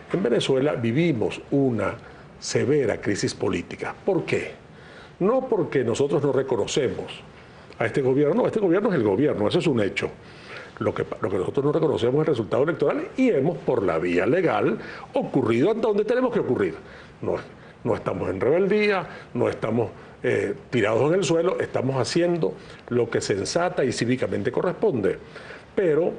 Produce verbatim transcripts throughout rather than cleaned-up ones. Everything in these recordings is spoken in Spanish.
En Venezuela vivimos una severa crisis política. ¿Por qué? No porque nosotros no reconocemos a este gobierno, no, este gobierno es el gobierno, eso es un hecho. Lo que, lo que nosotros no reconocemos es el resultado electoral y hemos, por la vía legal, ocurrido hasta donde tenemos que ocurrir. No, no estamos en rebeldía, no estamos eh, tirados en el suelo, estamos haciendo lo que sensata y cívicamente corresponde. Pero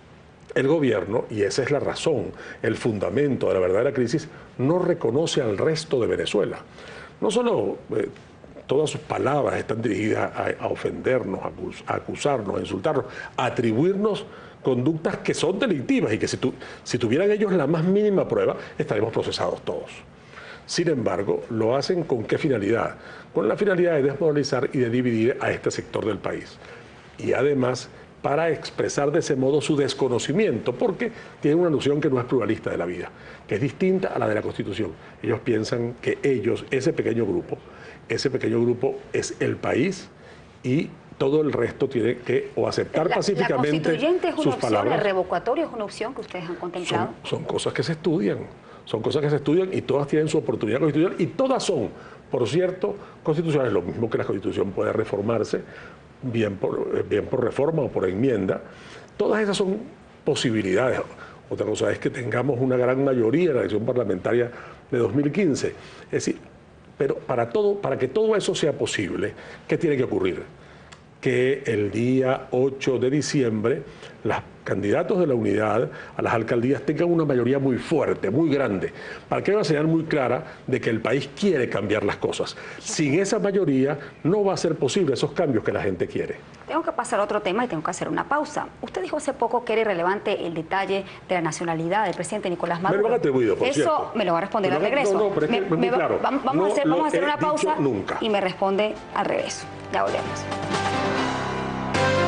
el gobierno, y esa es la razón, el fundamento de la verdadera crisis, no reconoce al resto de Venezuela. No solo eh, todas sus palabras están dirigidas a, a ofendernos, a, acus, a acusarnos, a insultarnos, a atribuirnos conductas que son delictivas y que si, tu, si tuvieran ellos la más mínima prueba, estaremos procesados todos. Sin embargo, lo hacen ¿con qué finalidad? Con la finalidad de desmoralizar y de dividir a este sector del país. Y además, para expresar de ese modo su desconocimiento, porque tienen una noción que no es pluralista de la vida, que es distinta a la de la Constitución. Ellos piensan que ellos, ese pequeño grupo, ese pequeño grupo es el país y todo el resto tiene que o aceptar la, pacíficamente la constituyente es una sus opción, palabras. ¿el revocatorio es una opción que ustedes han contemplado? Son, son cosas que se estudian, son cosas que se estudian y todas tienen su oportunidad constitucional y todas son, por cierto, constitucionales, lo mismo que la Constitución puede reformarse, bien por, bien por reforma o por enmienda. Todas esas son posibilidades. Otra cosa es que tengamos una gran mayoría en la elección parlamentaria de dos mil quince. Es decir, pero para, todo, para que todo eso sea posible, ¿qué tiene que ocurrir? Que el día ocho de diciembre los candidatos de la unidad a las alcaldías tengan una mayoría muy fuerte, muy grande, para que haya una señal muy clara de que el país quiere cambiar las cosas. Sin esa mayoría no va a ser posible esos cambios que la gente quiere. Tengo que pasar a otro tema y tengo que hacer una pausa. Usted dijo hace poco que era irrelevante el detalle de la nacionalidad del presidente Nicolás Maduro. Me lo han atribuido, por Eso cierto. me lo va a responder Pero al regreso. No, no, pero es que me, es muy me, claro. Vamos, vamos no a hacer, vamos a hacer he una pausa nunca. y me responde al regreso. Ya volvemos.